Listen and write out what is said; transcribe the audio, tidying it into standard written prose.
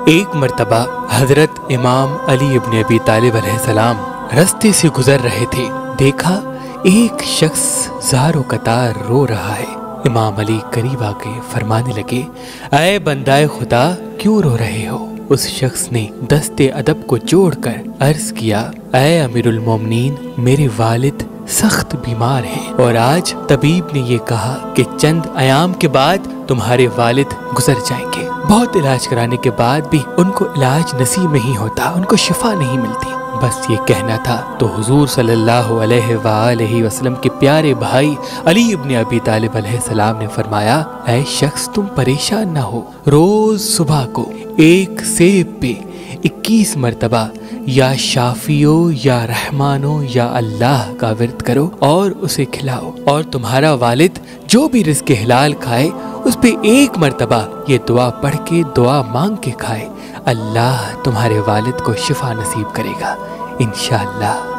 एक मर्तबा हजरत इमाम अली इब्न अबी तालिब अलैहिस्सलाम रास्ते से गुजर रहे थे। देखा एक शख्स ज़ारो कतार रो रहा है। इमाम अली करीब आके फरमाने लगे, ऐ बंदाए खुदा क्यों रो रहे हो? उस शख्स ने दस्ते अदब को जोड़कर अर्ज किया, ऐ अमीरुल मोमिनीन, मेरे वालिद सख्त बीमार हैं और आज तबीब ने ये कहा कि चंद अयाम के बाद तुम्हारे वालिद गुजर जाएंगे। बहुत इलाज कराने के बाद भी उनको इलाज नसीब नहीं होता, उनको शिफा नहीं मिलती। बस ये कहना था तो हुजूर सल्लल्लाहु अलैहि वसल्लम के प्यारे भाई अली इब्न अबी तालिब अलैहिस्सलाम ने फरमाया, ऐ शख्स तुम परेशान ना हो, रोज सुबह को एक सेब पे 21 मरतबा या शाफियो या रहमानो या अल्लाह का विर्द करो और उसे खिलाओ, और तुम्हारा वालिद जो भी रिज़्क़ हलाल खाए उस पे एक मरतबा ये दुआ पढ़ के दुआ मांग के खाए। अल्लाह तुम्हारे वालिद को शिफा नसीब करेगा इंशाअल्लाह।